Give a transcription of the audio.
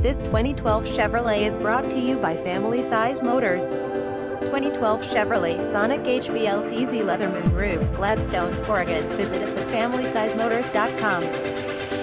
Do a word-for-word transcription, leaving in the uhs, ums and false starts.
This twenty twelve Chevrolet is brought to you by Family Size Motors. twenty twelve Chevrolet Sonic H B L T Z Leatherman Roof, Gladstone, Oregon. Visit us at family size motors dot com.